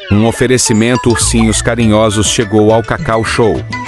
Um oferecimento Ursinhos Carinhosos chegou ao Cacau Show.